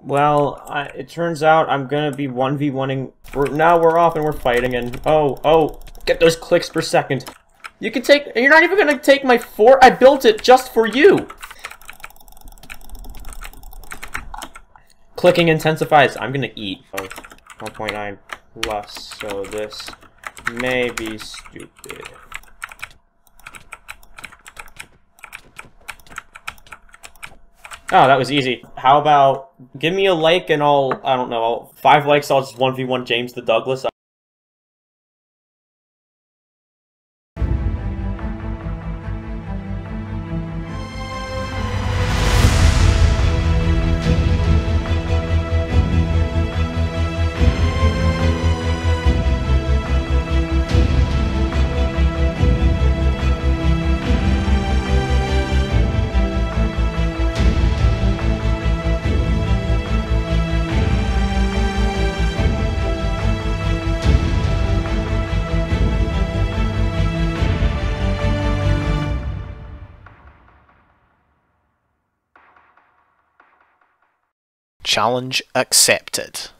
It turns out I'm gonna be 1v1ing. Now we're off and we're fighting, and oh, get those clicks per second. You can take. You're not even gonna take my fort. I built it just for you. Clicking intensifies. I'm gonna eat. Oh, 1.9 plus. So this may be stupid. Oh, that was easy. How about give me a like and I don't know, 5 likes, I'll just 1v1 James the Douglas. Challenge accepted.